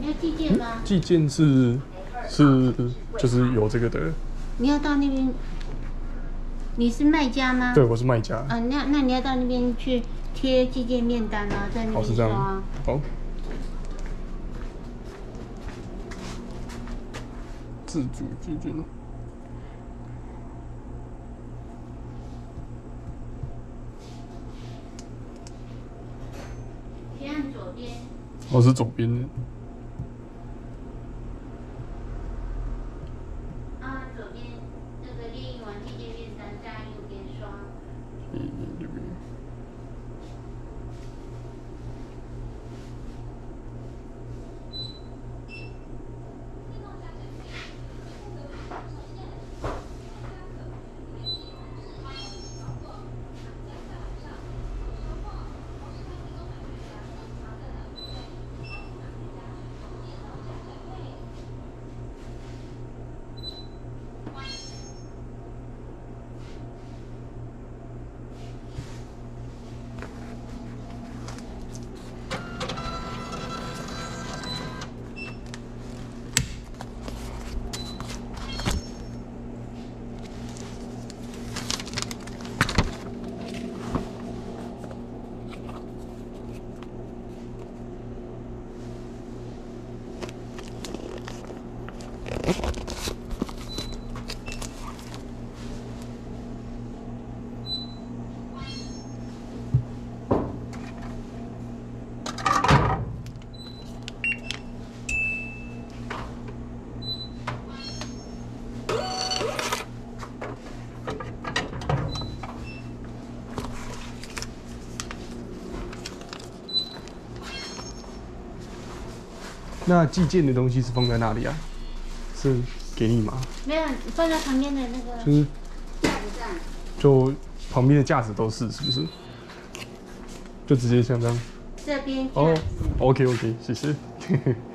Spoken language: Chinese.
你要寄件吗？ 寄件是就是有这个的。 你要到那边，你是卖家吗？ 对，我是卖家。 那你要到那边去贴寄件面单啊，在那边是这样。好。自主寄件。 先按左边。 我是左边的。 左边那个列印完寄件面单，再按右边刷。 右边。那寄件的东西是放在哪里啊？是给你吗？ 没有，放在旁边的那个。 就是架子上。 就旁边的架子都是，是不是？就直接像这样。 这边。 哦，OK，谢谢。